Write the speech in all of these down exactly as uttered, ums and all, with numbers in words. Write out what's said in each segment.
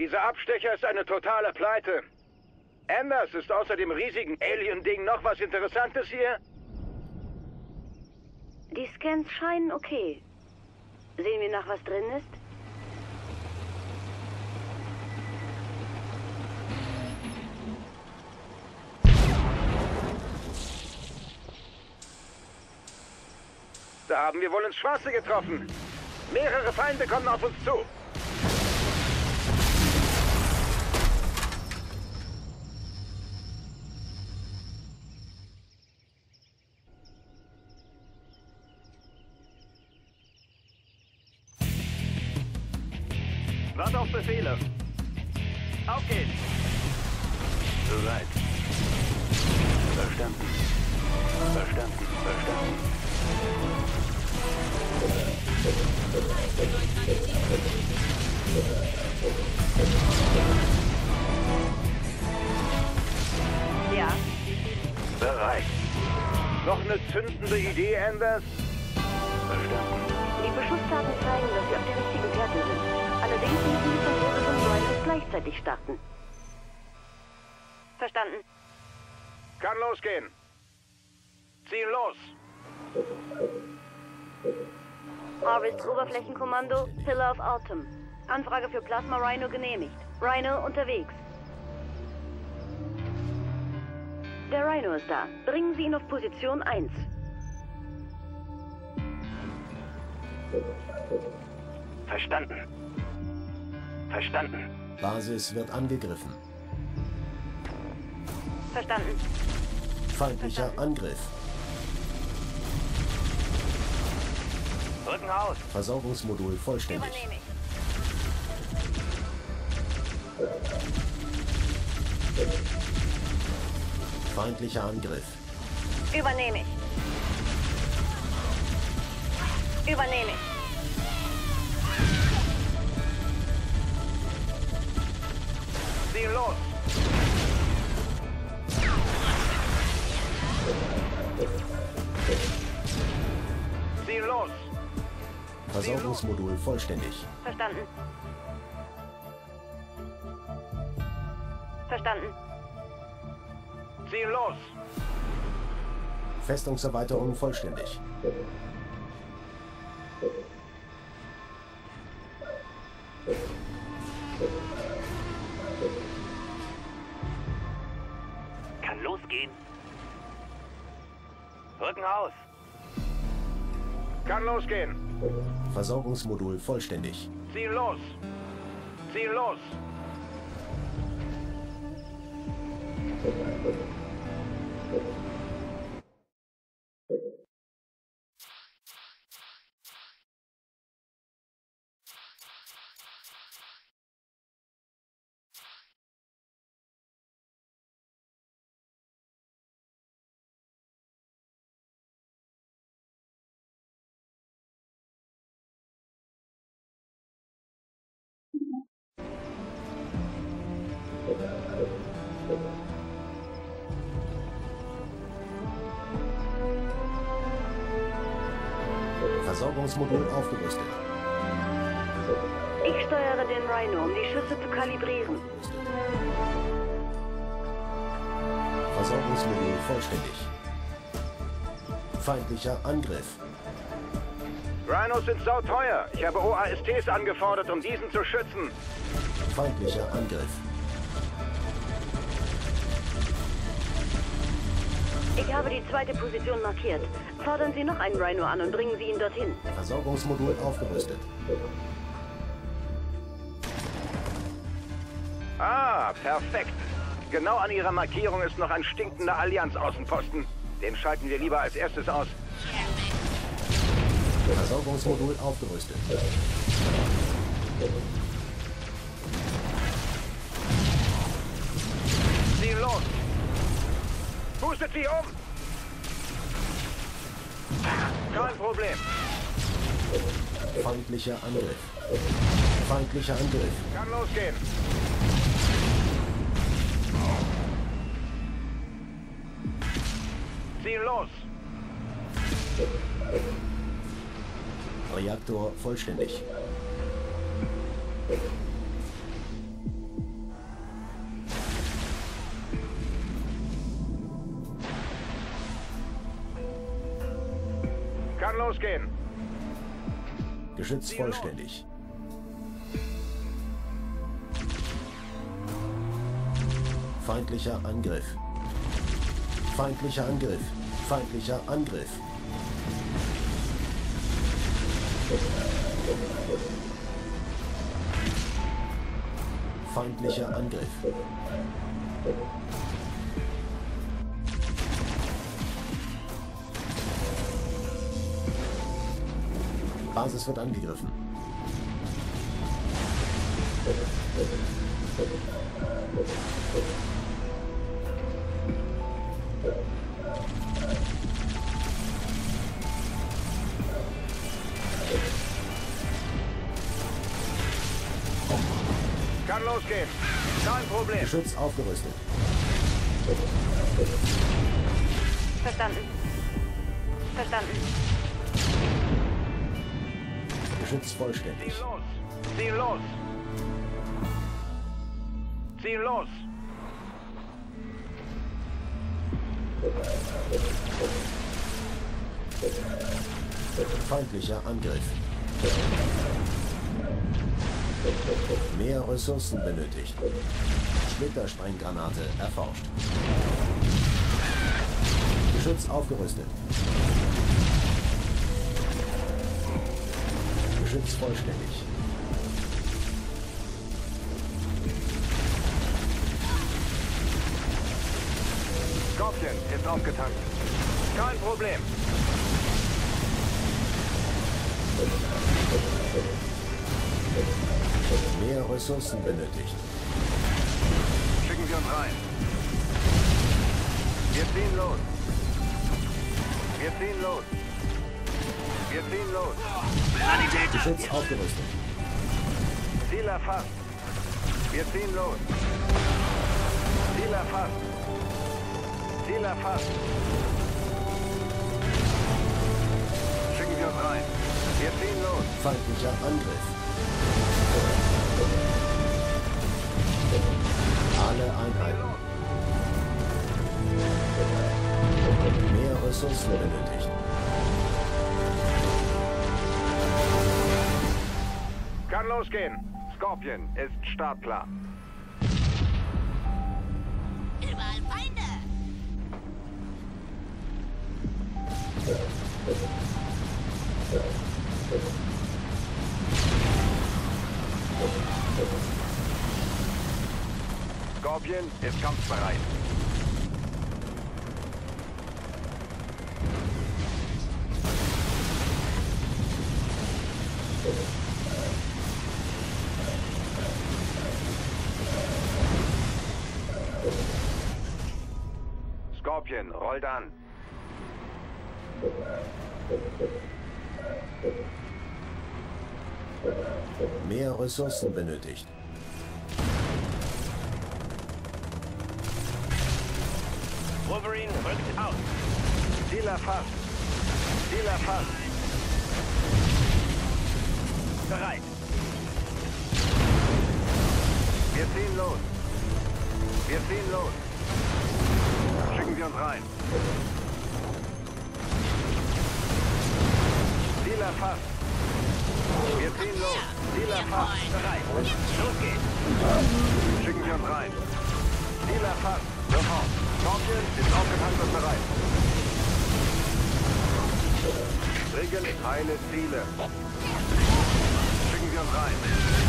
Dieser Abstecher ist eine totale Pleite. Anders, ist außer dem riesigen Alien-Ding noch was Interessantes hier? Die Scans scheinen okay. Sehen wir nach, was drin ist? Da haben wir wohl ins Schwarze getroffen. Mehrere Feinde kommen auf uns zu. Warte auf Befehle. Auf geht's. Bereit. Verstanden. Verstanden. Verstanden. Ja. Bereit. Noch eine zündende Idee, Anders? Verstanden. Die Beschussdaten zeigen, dass wir auf der richtigen Platte sind. Allerdings müssen die Versuche von Rhinos gleichzeitig starten. Verstanden. Kann losgehen. Ziehen los. Harvest Oberflächenkommando, Pillar of Autumn. Anfrage für Plasma Rhino genehmigt. Rhino unterwegs. Der Rhino ist da. Bringen Sie ihn auf Position eins. Verstanden. Verstanden. Basis wird angegriffen. Verstanden. Feindlicher Verstanden. Angriff. Rücken aus. Versorgungsmodul vollständig. Übernehme ich. Feindlicher Angriff. Übernehme ich. Übernehme ich. Ziehen los. Ziehen los. Versorgungsmodul vollständig. Verstanden. Verstanden. Ziehen los. Festungserweiterung vollständig. Kann losgehen. Rücken aus. Kann losgehen. Versorgungsmodul vollständig. Ziehen los. Ziehen los. Versorgungsmodul aufgerüstet. Ich steuere den Rhino, um die Schüsse zu kalibrieren. Versorgungsmodul vollständig. Feindlicher Angriff. Rhinos sind sauteuer. Ich habe O A S Ts angefordert, um diesen zu schützen. Feindlicher Angriff. Ich habe die zweite Position markiert. Fordern Sie noch einen Rhino an und bringen Sie ihn dorthin. Versorgungsmodul aufgerüstet. Ah, perfekt. Genau an Ihrer Markierung ist noch ein stinkender Allianz-Außenposten. Den schalten wir lieber als erstes aus. Versorgungsmodul aufgerüstet. Ziehen los. Pustet sie um. Kein Problem. Feindlicher Angriff. Feindlicher Angriff. Kann losgehen. Ziehen los. Reaktor vollständig. losgehen. Geschütz vollständig. Feindlicher Angriff. Feindlicher Angriff. Feindlicher Angriff. Feindlicher Angriff. Basis wird angegriffen. Kann losgehen. Kein Problem. Geschütz aufgerüstet. Verstanden. Verstanden. Geschütz vollständig. Zieh los. Zieh los. Feindlicher Angriff. Mehr Ressourcen benötigt. Splittersprenggranate erforscht. Geschütz aufgerüstet. Geschütz vollständig. Scorpion ist aufgetankt. Kein Problem. Mehr Ressourcen benötigt. Schicken Sie uns rein. Wir ziehen los. Wir ziehen los. Wir ziehen los. Geschütz aufgerüstet. Ziel erfasst. Wir ziehen los. Ziel erfasst. Ziel erfasst. Schicken Sie uns rein. Wir ziehen los. Feindlicher Angriff. Alle Einheiten. Mehr Ressourcen benötigt. Kann losgehen. Scorpion ist startklar. Überall Feinde! Scorpion ist kampfbereit. Scorpion rollt an. Mehr Ressourcen benötigt. Wolverine rückt aus. Ziel erfasst. Ziel erfasst. Bereit. Wir ziehen los. Wir ziehen los. Schicken Sie uns rein. Ziel erfasst. Wir ziehen los. Ziel erfasst. Bereit. Los geht's. Schicken Sie uns rein. Ziel erfasst. Sofort. Scorpion ist aufgetankt und bereit. Dringend heile Ziele. Schicken Sie uns rein.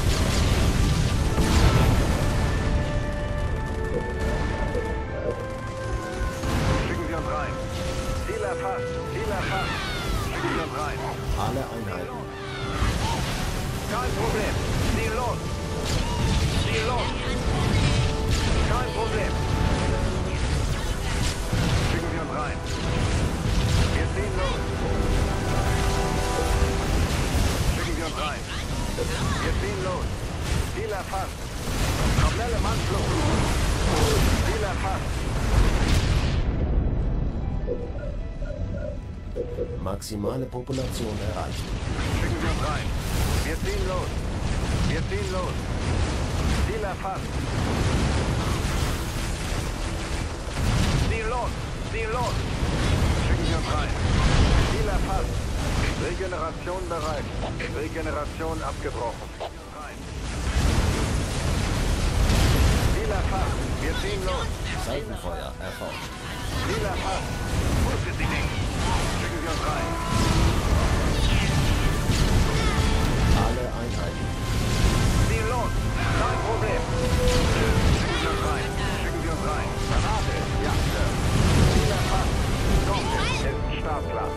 Schicken Sie uns rein. Ziel erfasst. Ziel erfasst. Schicken Sie uns rein. Alle Einheiten. Kein Problem. Ziel los. Ziel los. Kein Problem. Schicken Sie uns rein. Wir ziehen los. Schicken Sie uns rein. Wir ziehen los. Ziel erfasst. Schnelle Mannflucht. Ziel erfasst. Maximale Population erreicht. Schicken Sie uns rein. Wir ziehen los. Wir ziehen los. Ziel erfasst. Ziel los. Ziel los. Schicken Sie uns rein. Ziel erfasst. Regeneration bereit. Regeneration abgebrochen. Rein. Lila Fach, wir ziehen los. Seitenfeuer erforscht. Lila Fach, wusste sie nicht. Schicken wir uns rein. Alle Einheiten. Ziehen los. Kein Problem. Schicken wir uns rein. Schicken wir uns rein. Parade. Ja, Sir. Lila Fach, kommt. Ist startklar.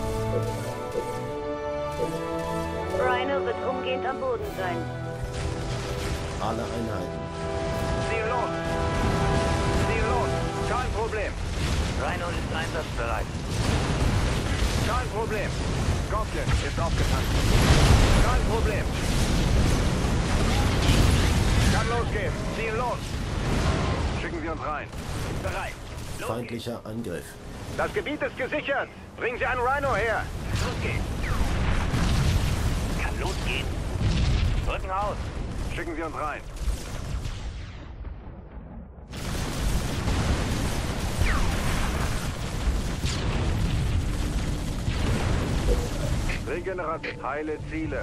Rhino wird umgehend am Boden sein. Alle Einheiten. Ziehen los. Ziehen los. Kein Problem. Rhino ist einsatzbereit. Kein Problem. Scorpion ist aufgetankt. Kein Problem. Kann losgehen. Ziehen los. Schicken wir uns rein. Bereit. Los Feindlicher Angriff. geht's. Das Gebiet ist gesichert. Bringen Sie einen Rhino her. Los geht's. Kann losgehen. Drücken aus. Schicken Sie uns rein. Regeneration. Heile Ziele.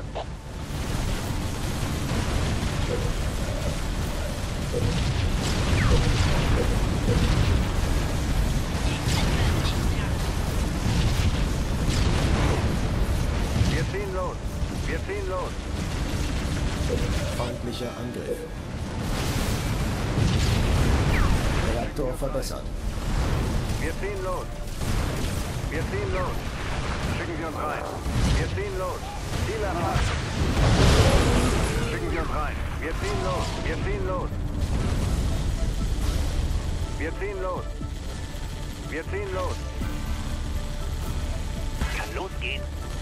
Wir ziehen los. Wir ziehen los. Feindlicher Angriff. Reaktor verbessert. Wir ziehen los. Wir ziehen los. Schicken wir uns rein. Wir ziehen los. Lila Fach. Schicken wir uns rein. Wir ziehen los. Wir ziehen los. Wir ziehen los. Wir ziehen los. Kann losgehen.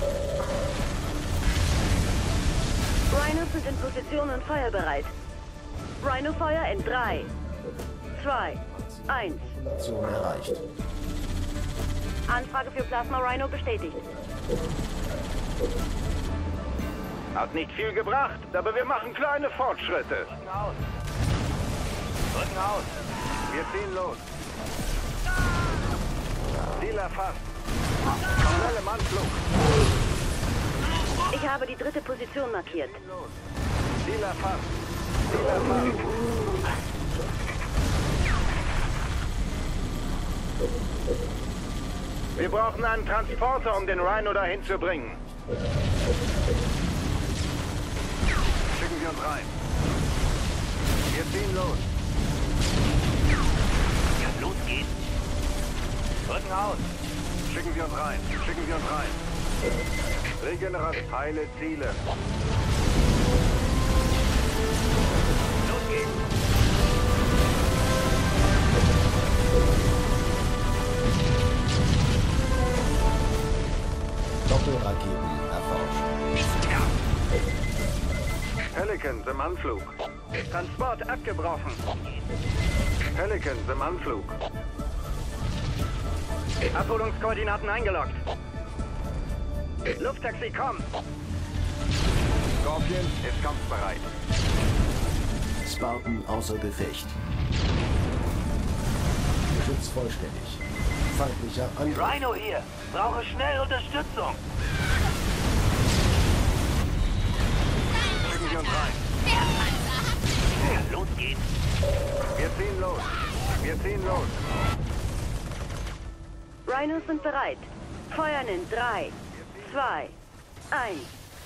Rhinos sind in Position und feuerbereit. Rhino-Feuer in drei, zwei, eins. Population erreicht. Anfrage für Plasma Rhino bestätigt. Hat nicht viel gebracht, aber wir machen kleine Fortschritte. Drücken aus. Drücken aus. Wir ziehen los. Lila Fach. Schnelle Mannflug. Ich habe die dritte Position markiert. Lila Fach. Lila Fach. Wir brauchen einen Transporter, um den Rhino dahin zu bringen. Schicken wir uns rein. Wir ziehen los. Kann losgehen. Drücken aus. Schicken wir uns rein. Schicken wir uns rein. Regeneration. Heile Ziele. Los geht's. Doppelraketen erforscht. Pelicans im Anflug. Transport abgebrochen. Pelicans im Anflug. Abholungskoordinaten eingeloggt. Lufttaxi, komm! Scorpion ist kampfbereit. Spartan außer Gefecht. Geschütz vollständig. Feindlicher Angriff. Rhino hier. Brauche schnell Unterstützung. Schicken wir uns rein. Der Panzer hat Kann losgehen. Wir ziehen los. Wir ziehen los. Rhinos sind bereit. Feuern in drei, zwei, eins.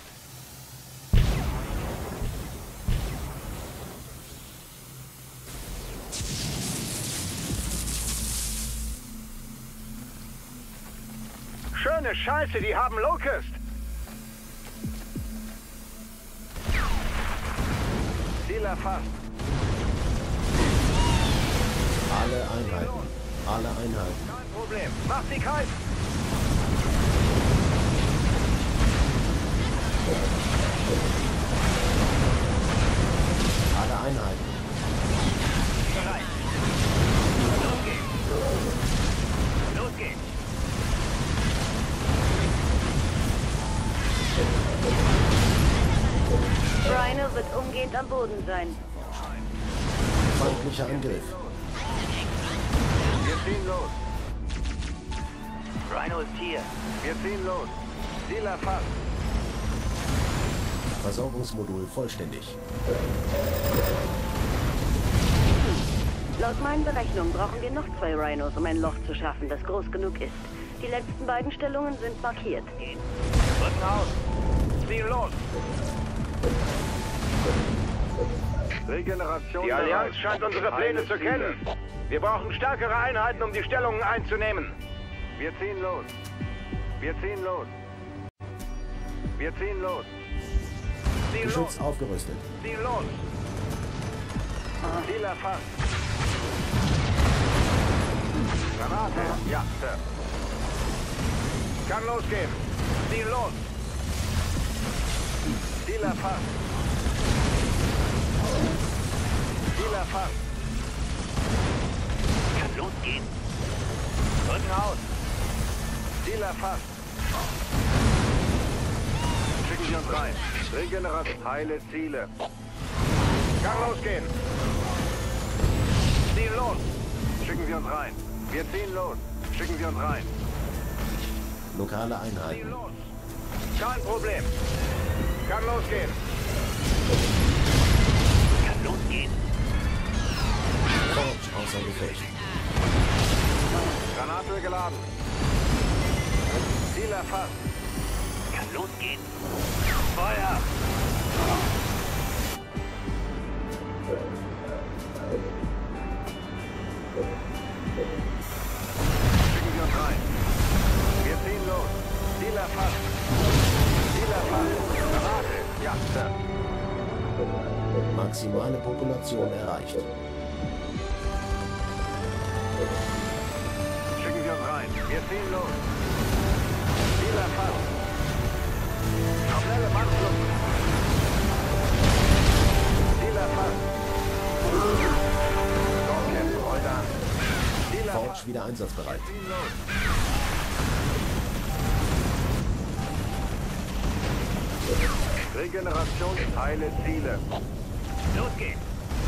Schöne Scheiße, die haben Locust. Ziel erfasst. Alle Einheiten. Alle Einheiten. Kein Problem. Mach sie kalt. Alle Einheiten. Bereit. Los geht's. Los geht's. Rhino wird umgehend am Boden sein. Feindlicher Angriff. Wir ziehen los. Rhino ist hier. Wir ziehen los. Ziel erfasst. Versorgungsmodul vollständig. Laut meinen Berechnungen brauchen wir noch zwei Rhinos, um ein Loch zu schaffen, das groß genug ist. Die letzten beiden Stellungen sind markiert. Rücken aus. Ziehen los. Regeneration. Die Allianz bereit. scheint unsere Pläne Heile zu Ziele. kennen. Wir brauchen stärkere Einheiten, um die Stellungen einzunehmen. Wir ziehen los. Wir ziehen los. Wir ziehen los. Ziehen los. Geschütz aufgerüstet. Ziehen los. Ziel erfasst. Granate. Ja, Sir. Kann losgehen. Ziehen los. Ziel erfasst. Ziel erfasst. Kann losgehen. Rücken aus. Ziel erfasst. Schicken Sie uns rein. Regeneration. Heile Ziele. Kann losgehen. Ziehen los. Schicken Sie uns rein. Wir ziehen los. Schicken Sie uns rein. Lokale Ziehen Einheiten. los. Kein Problem. Kann losgehen. Kann losgehen. Forge außer Gefecht. Granate geladen. Ziel erfasst. Kann losgehen. Feuer. Schicken Sie uns rein. Wir ziehen los. Ziel erfasst. Ziel erfasst. Granate. Ja, Sir. Maximale Population erreicht. Schicken Sie uns rein. Wir ziehen los. Ziel erfasst. Schnelle Mannflucht. Ziel erfasst. Stormcap, rollt an. Ziel Forge erfasst. wieder einsatzbereit. Ziehen los. Regeneration, heile Ziele. Los geht's.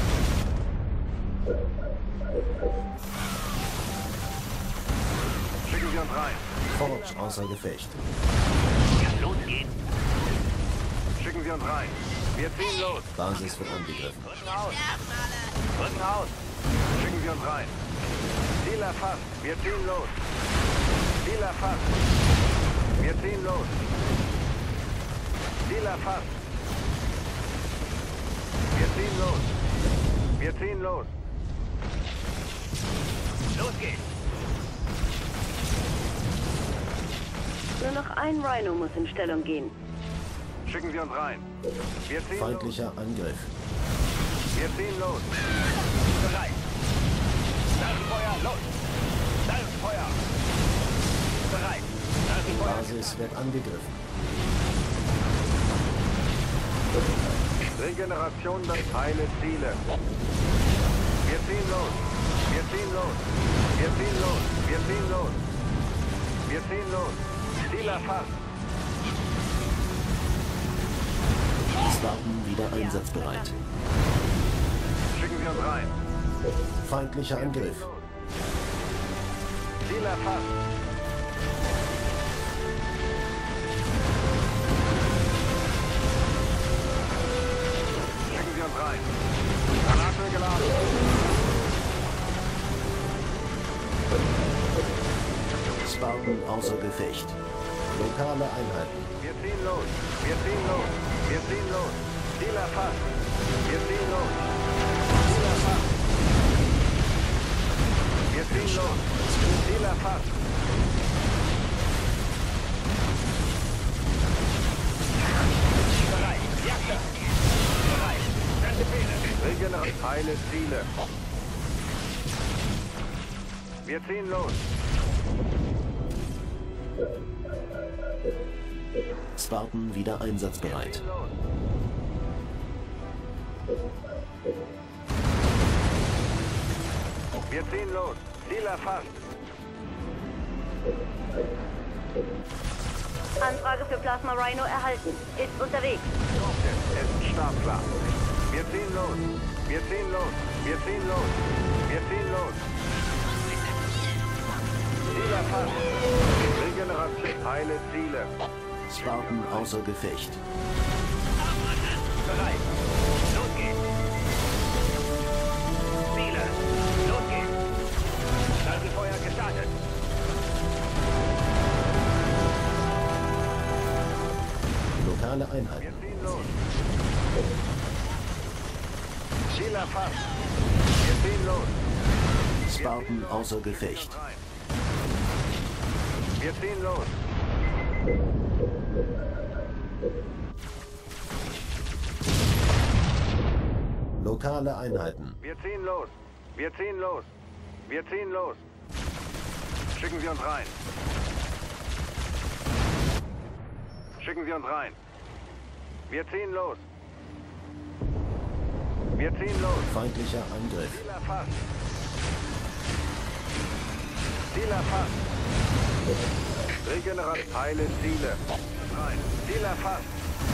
Schicken Sie uns rein. Forge außer Gefecht. Kann losgehen. Schicken Sie uns rein. Wir ziehen los. Basis wird angegriffen. Rücken aus. Rücken aus. Schicken Sie uns rein. Ziel erfasst. Wir ziehen los. Ziel erfasst. Wir ziehen los. Ziel erfasst. Wir ziehen los. Wir ziehen los. Los geht's. Nur noch ein Rhino muss in Stellung gehen. Schicken Sie uns rein. Wir ziehen los. Feindlicher Angriff. Wir ziehen los. Bereit. Salvenfeuer, los. Salvenfeuer. Bereit. Salvenfeuer. Basis wird angegriffen. Regeneration, das heile Ziele. Wir ziehen los. Wir ziehen los. Wir ziehen los. Wir ziehen los. Wir ziehen los. Ziel erfasst. Spartan wieder einsatzbereit. Schicken Sie uns rein. Feindlicher Angriff. Ziel erfasst. Schicken Sie uns rein. Granate geladen. Spartan außer Gefecht. Lokale Einheiten. Wir ziehen los. Wir ziehen los. Wir ziehen los. Ziel erfasst. Wir ziehen los. Ziel erfasst. Wir ziehen los. Ziel erfasst. Bereit. Jagd. Bereit. Feste Pläne. Regeneration. Heile Ziele. Wir ziehen los. Spartan wieder einsatzbereit. Los. Wir ziehen los. Ziel erfasst. Anfrage für Plasma Rhino erhalten. Ist unterwegs. Es ist startklar. Wir ziehen los. Wir ziehen los. Wir ziehen los. Wir ziehen los. Ziel erfasst. Regeneration. Heile Ziele. Spartan außer Gefecht. Bereit. Los geht's. Ziele. Los geht's. Staffelfeuer gestartet. Lokale Wir Einheiten. ziehen los. Ziel erfasst. Wir ziehen los. Spartan außer Gefecht. Wir ziehen los. Lokale Einheiten. Wir ziehen los. Wir ziehen los. Wir ziehen los. Schicken Sie uns rein. Schicken Sie uns rein. Wir ziehen los. Wir ziehen los. Feindlicher Angriff. Ziel erfasst. Ziel erfasst. Regenerat. Heile Ziele. Rein. Ziel erfasst.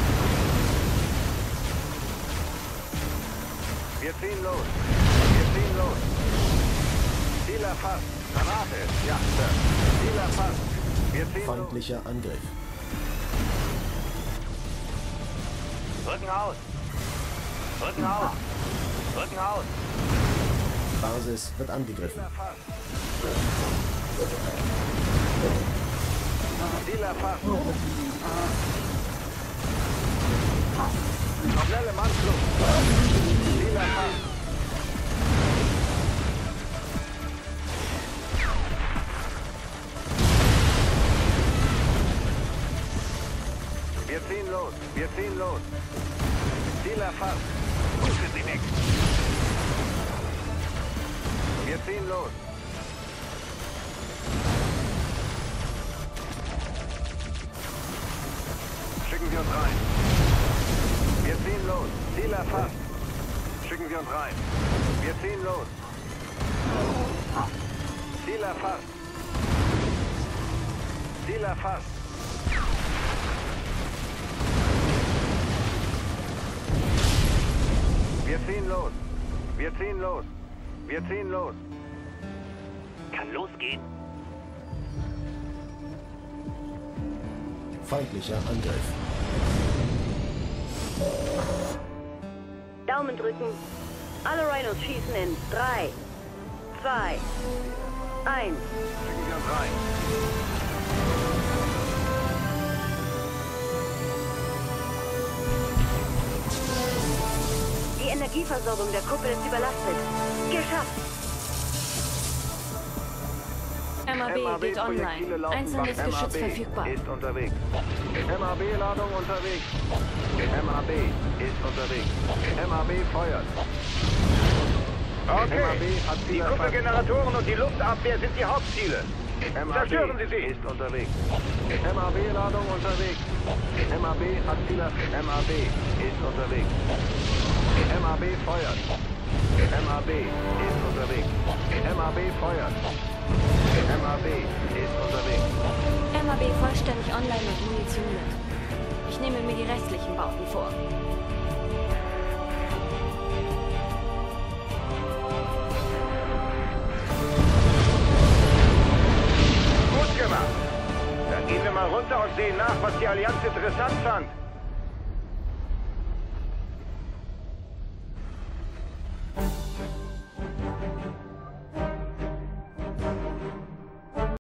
Wir ziehen los. Wir ziehen los. Ziel erfasst. Granate. Ja, Sir. Ziel erfasst. Wir ziehen los. Feindlicher Angriff. Rücken aus. Rücken aus. Rücken aus. Basis wird angegriffen. Erfasst. Ziel erfasst. Schnelle Mannflucht. Ziel erfasst. Wir ziehen los. Wir ziehen los. Ziel erfasst. Rufen Sie weg. Wir ziehen los. Schicken Sie uns rein. Wir ziehen los. Ziel erfasst. Schicken Sie uns rein. Wir ziehen los. Ziel erfasst. Ziel erfasst. Wir ziehen los. Wir ziehen los. Wir ziehen los. Kann losgehen. Feindlicher Angriff. Daumen drücken. Alle Rhinos schießen in drei, zwei, eins. Schicken Sie uns rein. Die Energieversorgung der Kuppel ist überlastet. Geschafft! M A B geht online. Einzelnes Geschütz verfügbar. Ist unterwegs. M A B-Ladung unterwegs. M A B ist unterwegs. M A B feuert. Okay. M A B hat Die Ziel Kuppelgeneratoren und die Luftabwehr sind die Hauptziele. M A B Zerstören Sie sie. ist unterwegs. M A B-Ladung unterwegs. M A B hat Ziel erfasst. M A B ist unterwegs. M A B feuert. M A B ist unterwegs. M A B feuert. M A B ist unterwegs. M A B vollständig online und munitioniert. Ich nehme mir die restlichen Bauten vor. Gut gemacht. Dann gehen wir mal runter und sehen nach, was die Allianz interessant fand.